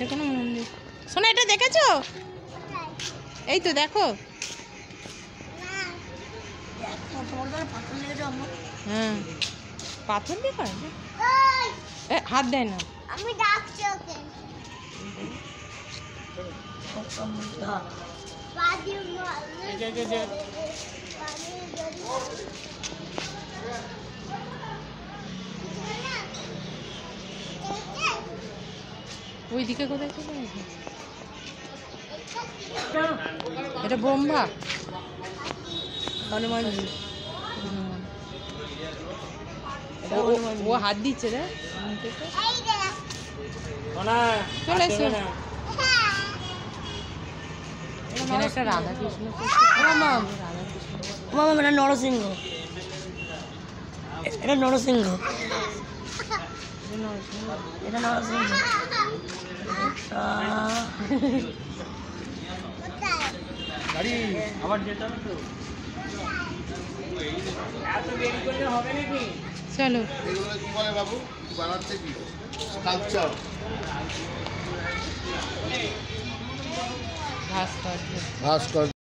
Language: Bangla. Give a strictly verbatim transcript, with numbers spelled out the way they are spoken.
কোনো মন্দির। শোনো, এটা দেখেছো? এই তো দেখো। হ্যাঁ, পাথর দিয়ে করে হাত দেয় না। আমি ডাকছি ওকে। ওইদিকে কোথায় চলে গেছে? এটা ব্রহ্মা হনুমানজি। ও হাত দিচ্ছে রে। চলে এসো। এখানে একটা রাধা কৃষ্ণ। এটা নরসিংহ। এটা নরসিংহ। এটা নরসিংহ। আবার যেতে হবে তো। এত দেরি করলে হবে নাকি? চলো। এগুলো কি বলে বাবু? বানাচ্ছে কি? স্কাল্পচার। ভাস্কর্য। ভাস্কর্য।